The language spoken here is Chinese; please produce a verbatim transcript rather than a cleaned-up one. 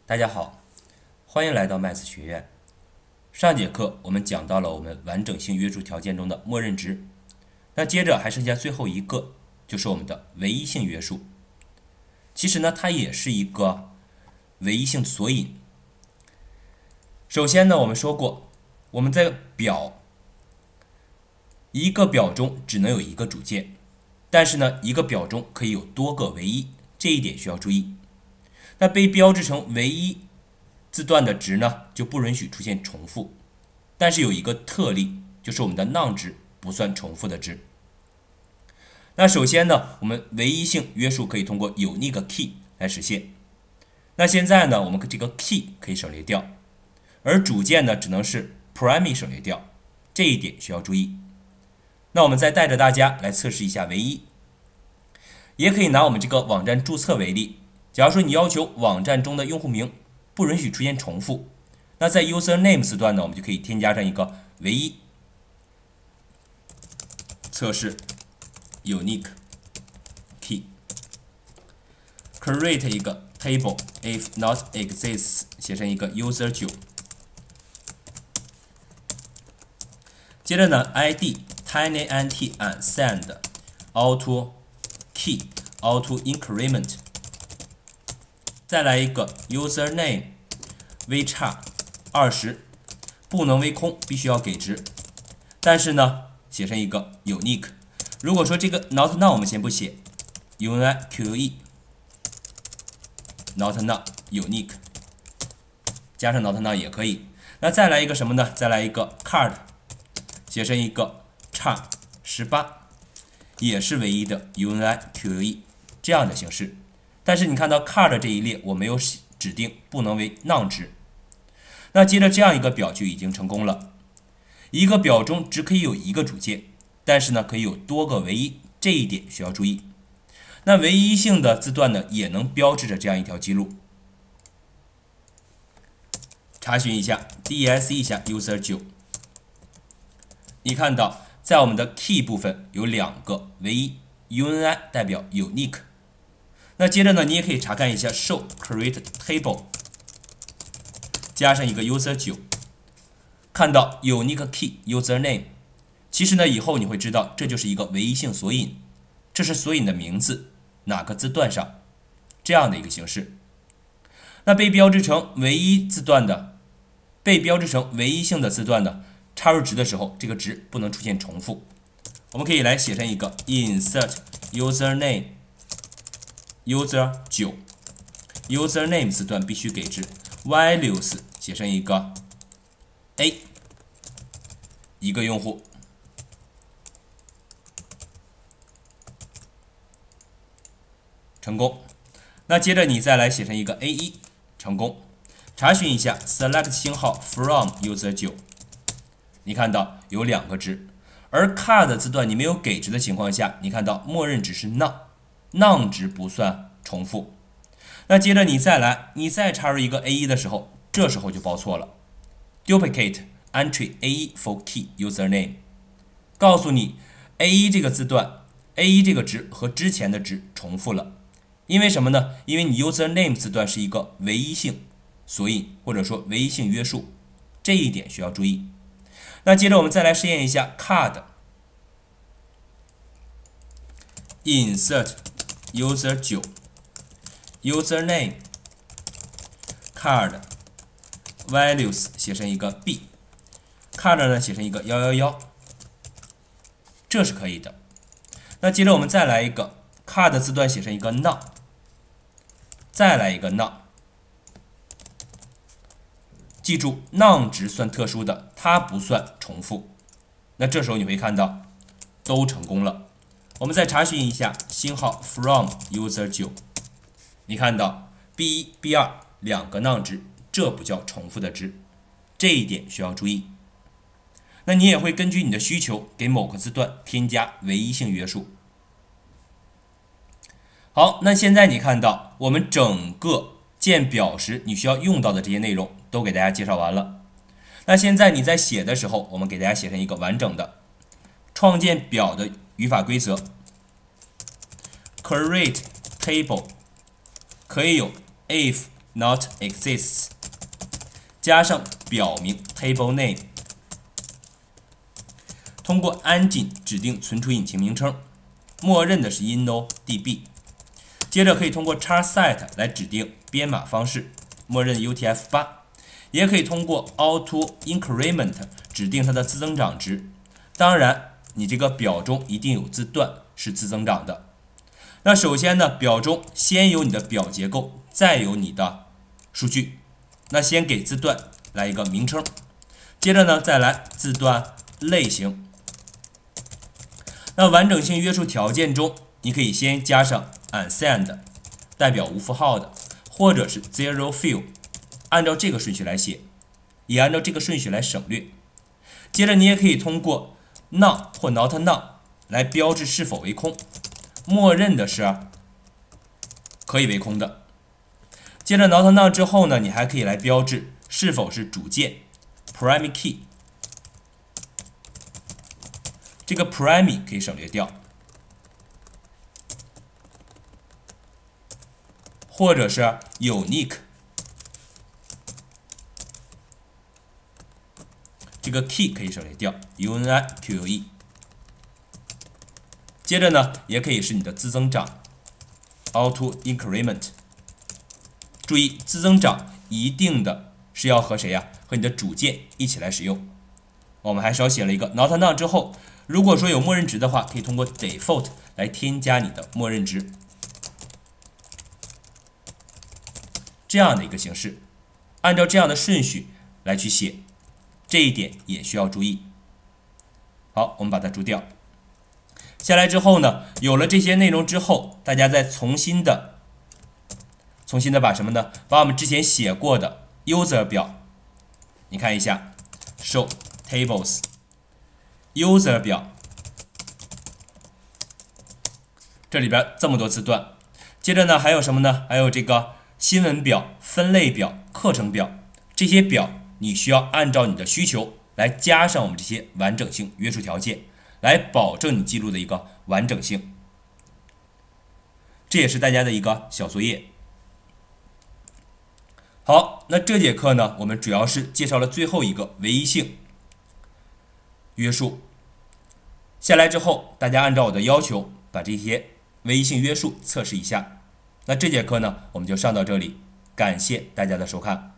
大家好，欢迎来到麦斯学院。上节课我们讲到了我们完整性约束条件中的默认值，那接着还剩下最后一个，就是我们的唯一性约束。其实呢，它也是一个唯一性索引。首先呢，我们说过，我们在表一个表中只能有一个主件，但是呢，一个表中可以有多个唯一，这一点需要注意。那被标志成唯一字段的值呢，就不允许出现重复，但是有一个特例，就是我们的 none 值不算重复的值。那首先呢，我们唯一性约束可以通过 unique key 来实现。那现在呢，我们这个 key 可以省略掉，而主件呢只能是 primary 省略掉，这一点需要注意。那我们再带着大家来测试一下唯一，也可以拿我们这个网站注册为例。假如说你要求网站中的用户名不允许出现重复，那在 username 字段呢，我们就可以添加上一个唯一测试 unique key， create 一个 table if not exists， 写成一个 user 九， 接着呢 id tinynt and send auto key auto increment，再来一个 username v 差二十，不能为空，必须要给值。但是呢，写成一个 unique。如果说这个 not now 我们先不写 unique not now unique， 加上 not now 也可以。那再来一个什么呢？再来一个 card， 写成一个差十八，也是唯一的 unique 这样的形式。但是你看到 card 这一列我没有指定不能为 none 值，那接着这样一个表就已经成功了。一个表中只可以有一个主件，但是呢可以有多个唯一，这一点需要注意。那唯一性的字段呢也能标志着这样一条记录。查询一下 D S 一下 user 九， 你看到在我们的 key 部分有两个唯一 uni 代表 unique。那接着呢，你也可以查看一下 show create table， 加上一个 user 九， 看到 unique key username， 其实呢以后你会知道这就是一个唯一性索引，这是索引的名字哪个字段上这样的一个形式。那被标志成唯一字段的被标志成唯一性的字段的插入值的时候，这个值不能出现重复。我们可以来写成一个 insert username user 九， username 字段必须给值 values 写成一个 a， 一个用户，成功。那接着你再来写成一个 a 一， 成功。查询一下 select 星号 from user 九， 你看到有两个值，而 card 字段你没有给值的情况下，你看到默认值是 none， none 值不算重复。那接着你再来，你再插入一个 a 一 的时候，这时候就报错了。duplicate entry a 一 for key username， 告诉你 a 一 这个字段 a 一 这个值和之前的值重复了。因为什么呢？因为你 username 字段是一个唯一性索引，或者说唯一性约束，这一点需要注意。那接着我们再来试验一下 card insert user 九 username card values 写成一个 b， card 呢写成一个一一一，这是可以的。那接着我们再来一个 card 字段写成一个 none， 再来一个 none。记住 none 值算特殊的，它不算重复。那这时候你会看到都成功了。我们再查询一下星号 from user 九， 你看到 b 一 b 二 两个 none 值，这不叫重复的值，这一点需要注意。那你也会根据你的需求给某个字段添加唯一性约束。好，那现在你看到我们整个建表时你需要用到的这些内容都给大家介绍完了。那现在你在写的时候，我们给大家写成一个完整的创建表的语法规则 create table 可以有 if not exists， 加上表名 table name， 通过 engine 指定存储引擎名称，默认的是 InnoDB。接着可以通过 charset 来指定编码方式，默认 U T F 八， 也可以通过 auto increment 指定它的自增长值。当然，你这个表中一定有字段是自增长的。那首先呢，表中先有你的表结构，再有你的数据。那先给字段来一个名称，接着呢再来字段类型。那完整性约束条件中，你可以先加上 unsigned 代表无符号的，或者是 zero fill， 按照这个顺序来写，也按照这个顺序来省略。接着你也可以通过 none 或 not none 来标志是否为空，默认的是可以为空的。接着 not none 之后呢，你还可以来标志是否是主键 primary key， 这个 primary 可以省略掉，或者是 unique， 这个 key 可以省略掉 U N I Q U E。 接着呢，也可以是你的自增长 auto increment。 注意，自增长一定的是要和谁呀、啊？和你的主键一起来使用。我们还少写了一个 not none 之后，如果说有默认值的话，可以通过 default 来添加你的默认值，这样的一个形式，按照这样的顺序来去写，这一点也需要注意。好，我们把它注掉。下来之后呢，有了这些内容之后，大家再重新的重新的把什么呢？把我们之前写过的 user 表，你看一下 show tables user 表，这里边这么多字段。接着呢，还有什么呢？还有这个新闻表、分类表、课程表，这些表你需要按照你的需求来加上我们这些完整性约束条件，来保证你记录的一个完整性。这也是大家的一个小作业。好，那这节课呢，我们主要是介绍了最后一个唯一性约束。下来之后，大家按照我的要求，把这些唯一性约束测试一下。那这节课呢，我们就上到这里，感谢大家的收看。